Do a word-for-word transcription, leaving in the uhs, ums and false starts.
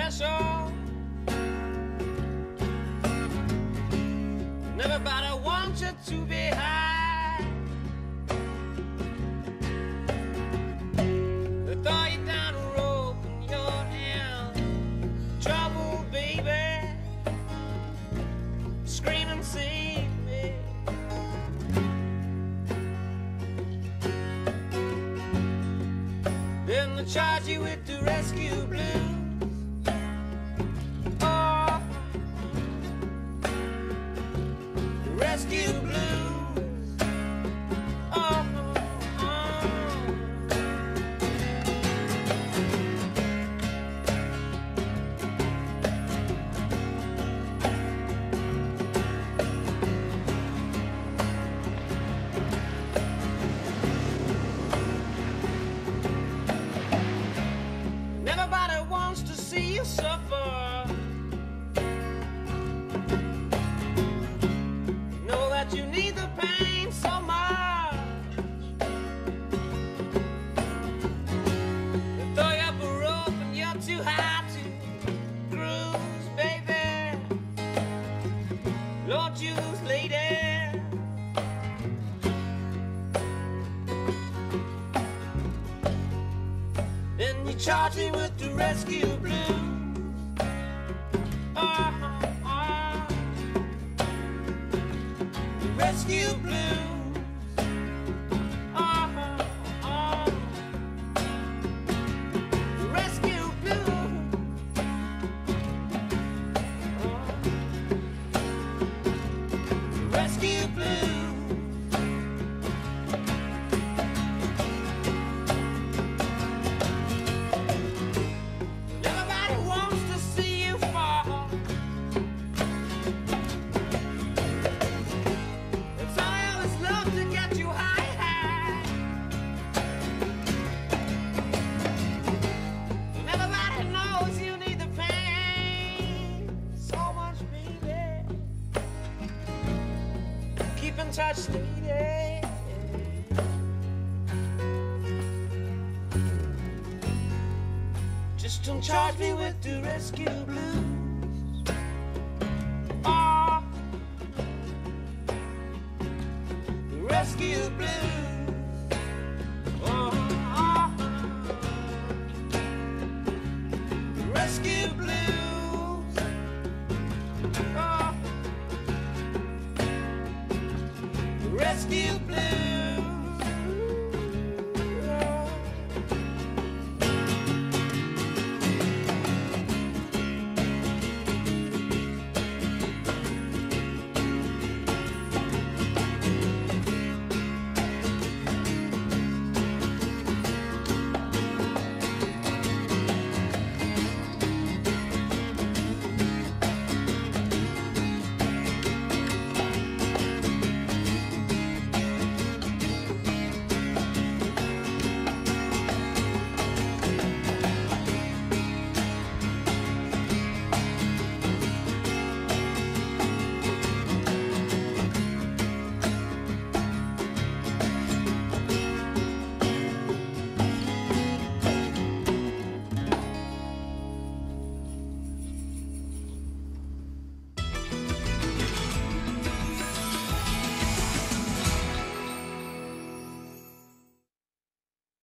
special. And everybody wants you to be high. They throw you down a rope and you're in trouble, baby. Scream and save me. Then they charge you with the rescue blues. Oh, the rescue blues. Oh, oh. Everybody wants to see you suffer. Know that you need the pain so much. They throw you up a rope and you're too high to cruise, baby. Lord, use lady. Then you charge me with the rescue blues. Oh, oh, the rescue blues. Oh, oh, the rescue blues. Oh, the rescue blues. Touch lady. Just don't charge me with the rescue blues. Oh, the rescue blues. Oh, oh, the rescue blues.